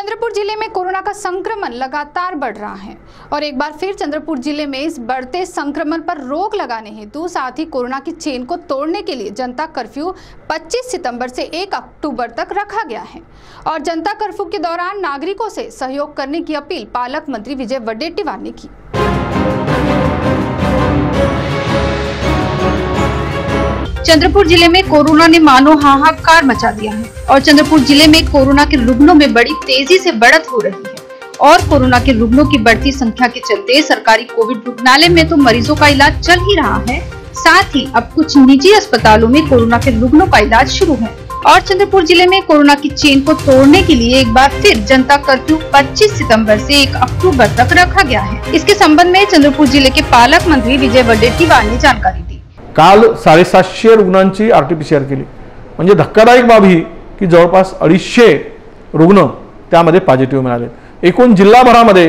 चंद्रपुर जिले में कोरोना का संक्रमण लगातार बढ़ रहा है और एक बार फिर चंद्रपुर जिले में इस बढ़ते संक्रमण पर रोक लगाने हेतु साथ ही कोरोना की चेन को तोड़ने के लिए जनता कर्फ्यू 25 सितंबर से 1 अक्टूबर तक रखा गया है। और जनता कर्फ्यू के दौरान नागरिकों से सहयोग करने की अपील पालक मंत्री विजय वडेट्टीवार ने की। चंद्रपुर जिले में कोरोना ने मानो हाहाकार मचा दिया है और चंद्रपुर जिले में कोरोना के रुग्णों में बड़ी तेजी से बढ़त हो रही है और कोरोना के रुग्णों की बढ़ती संख्या के चलते सरकारी कोविड रुग्णालय में तो मरीजों का इलाज चल ही रहा है, साथ ही अब कुछ निजी अस्पतालों में कोरोना के रुग्णों का इलाज शुरू है। और चंद्रपुर जिले में कोरोना की चेन को तोड़ने के लिए एक बार फिर जनता कर्फ्यू 25 सितंबर से 1 अक्टूबर तक रखा गया है। इसके संबंध में चंद्रपुर जिले के पालक मंत्री विजय वडेट्टीवार ने जानकारी दी। काल 750 रुग्णांची आरटीपीसीआर केली, म्हणजे धक्कादायक बाब ही की जवळपास 250 रुग्ण त्यामध्ये पॉझिटिव्ह मिळाले। एकूण जिल्हाभरामध्ये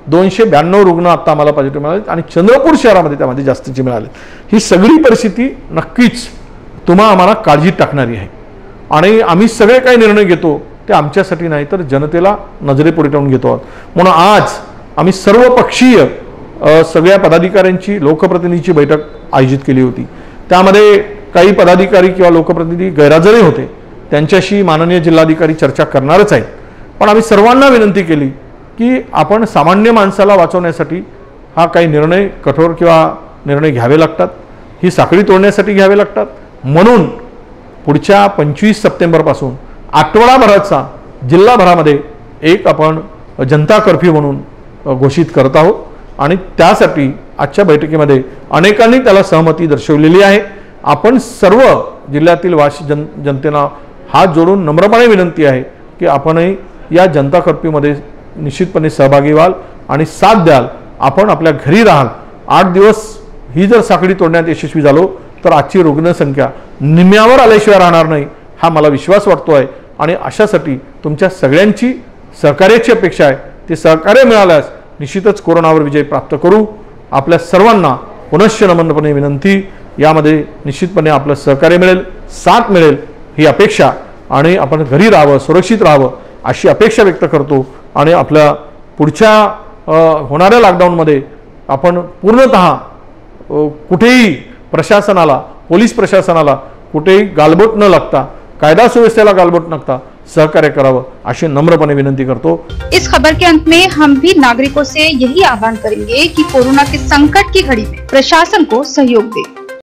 292 रुग्ण आता आम्हाला पॉझिटिव्ह मिळाले आणि चंद्रपूर शहरामध्ये त्यामध्ये जास्तीचे मिळाले। ही सगळी परिस्थिती नक्कीच तुम्हा आम्हाला काळजीत टाकणारी आहे आणि आम्ही सगळे काही निर्णय घेतो ते आमच्यासाठी नाही तर जनतेला नजरेपुढे ठेवून घेतो आहोत। म्हणून आज आम्ही सर्वपक्षीय सगळ्या पदाधिकाऱ्यांची लोकप्रतिनिधीची बैठक आयोजित केली होती। त्यामध्ये काही पदाधिकारी किंवा लोकप्रतिनिधी गैरहजरही होते, त्यांच्याशी माननीय जिल्हाधिकारी चर्चा करणारच आहेत। पण आम्ही सर्वांना विनंती केली की आपण सामान्य माणसाला वाचवण्यासाठी हा काही निर्णय कठोर किंवा निर्णय घ्यावे लागतात, ही साखळी तोडण्यासाठी घ्यावे लागतात। म्हणून पुढच्या 25 सप्टेंबर पासून आठवडाभराचा जिल्हाभरामध्ये एक आपण जनता कर्फ्यू म्हणून घोषित करत आहोत आणि त्यासाठी आजच्या बैठकीमध्ये अनेकांनी त्याला सहमती दर्शवलेली आहे। आपण सर्व जिल्ह्यातील जनतेला हात जोडून नम्रपणे विनंती आहे की आपणही या जनता कर्फ्यूमध्ये निश्चितपणे सहभागी व्हाल आणि साथ द्याल। आपण आपल्या घरी राहाल। 8 दिवस ही जर साखळी तोडण्यात यशस्वी झालो तर आजची रुग्णसंख्या निम्म्यावर आल्याशिवाय राहणार नाही, हा मला विश्वास वाटतोय आणि अशासाठी तुमच्या सगळ्यांची सहकार्याची अपेक्षा आहे। ते सहकार्य मिळाल्यास निश्चितच कोरोनावर विजय प्राप्त करू। आपल्या सर्वांना पुनश्च नम्रपणे विनंती, यामध्ये निश्चितपणे आपलं सहकार्य मिळेल, साथ मिळेल ही अपेक्षा आणि आपण घरी राहावं, सुरक्षित राहावं अशी अपेक्षा व्यक्त करतो आणि आपल्या पुढच्या होणाऱ्या लॉकडाऊनमध्ये आपण पूर्णतः कुठेही प्रशासनाला, पोलीस प्रशासनाला कुठेही गालबोट न लागता, कायदा सुव्यवस्थेला गालबोट न लागता सहकार्य करावं अशी नम्रपणे विनंती करतो। इस खबर के अंत में हम भी नागरिकों से यही आह्वान करेंगे कि कोरोना के संकट की घड़ी में प्रशासन को सहयोग दें।